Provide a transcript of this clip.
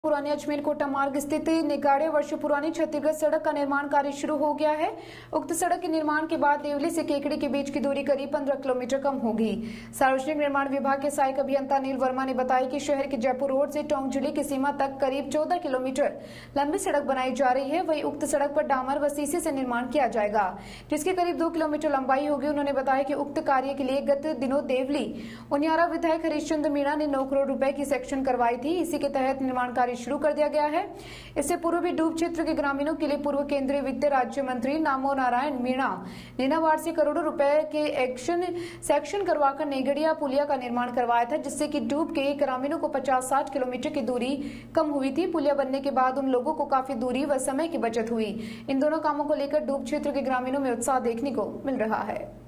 पुरानी अजमेर कोटा मार्ग स्थित निगाड़े वर्षों पुरानी छत्तीसगढ़ सड़क का निर्माण कार्य शुरू हो गया है। उक्त सड़क के निर्माण के बाद देवली से केकड़ी के बीच की दूरी करीब 15 किलोमीटर कम होगी। सार्वजनिक निर्माण विभाग के सहायक अभियंता अनिल वर्मा ने बताया कि शहर के जयपुर रोड से टोंक जिले की सीमा तक करीब 14 किलोमीटर लंबी सड़क बनाई जा रही है। वही उक्त सड़क पर डामर व सीसी से निर्माण किया जाएगा, जिसकी करीब 2 किलोमीटर लंबाई होगी। उन्होंने बताया कि उक्त कार्य के लिए गत दिनों देवली उनियारा विधायक हरीशचंद्र मीणा ने 9 करोड़ रुपए की सेक्शन करवाई थी। इसी के तहत निर्माण कार्य शुरू कर दिया गया है। इससे पूर्व भी डूब क्षेत्र के ग्रामीणों के लिए पूर्व केंद्रीय वित्त राज्य मंत्री नामो नारायण मीणा नीनावाड़ से करोड़ों रुपए के सेक्शन करवाकर नेगड़िया पुलिया का निर्माण करवाया था, जिससे कि डूब के ग्रामीणों को 50-60 किलोमीटर की दूरी कम हुई थी। पुलिया बनने के बाद उन लोगों को काफी दूरी व समय की बचत हुई। इन दोनों कामों को लेकर डूब क्षेत्र के ग्रामीणों में उत्साह देखने को मिल रहा है।